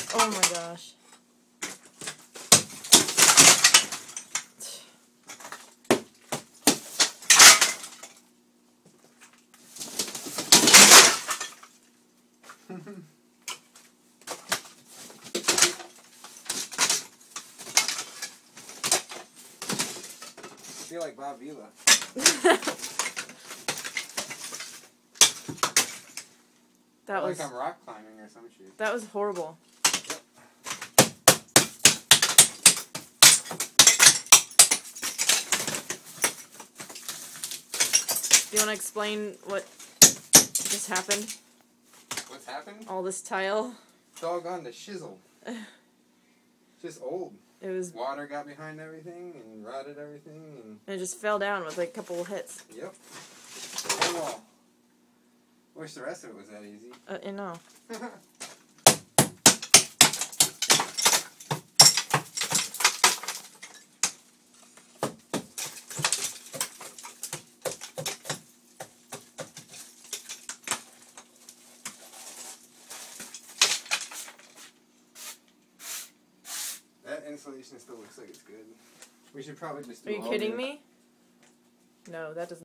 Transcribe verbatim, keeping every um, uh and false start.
Oh my gosh. I feel like Bob Vila. That was like I'm rock climbing or some shit. That was horrible. Yep. Do you want to explain what just happened? What's happened? All this tile. Doggone the shizzle. Just old. It was. Water got behind everything and rotted everything and. It just fell down with like a couple of hits. Yep. Oh well. Wish the rest of it was that easy. Uh, you know. That insulation still looks like it's good. We should probably just do Are you all kidding the- me? No, that doesn't.